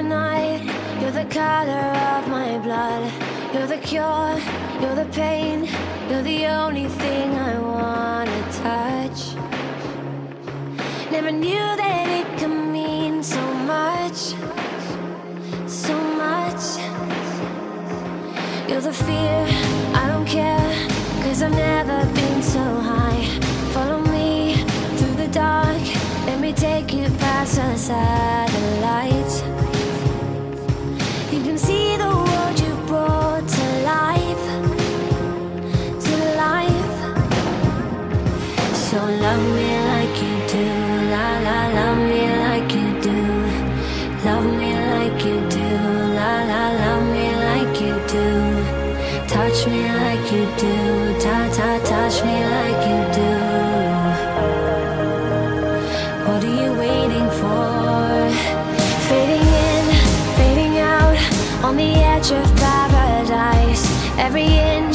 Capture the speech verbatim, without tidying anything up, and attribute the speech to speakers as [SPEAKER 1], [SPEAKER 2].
[SPEAKER 1] a night, you're the color of my blood. You're the cure, you're the pain, you're the only thing I wanna touch. Never knew that it could mean so much, so much. You're the fear, I don't care, cause I've never been so high. Follow me through the dark, let me take you past the satellites. You can see the world you brought to life, to life. So love me like you do, la la, love me like you do. Love me like you do, la la, love me like you do. Touch me like you do, ta ta, touch me like you do. What are you waiting for? Fading in, fading out, on the edge of paradise. Every in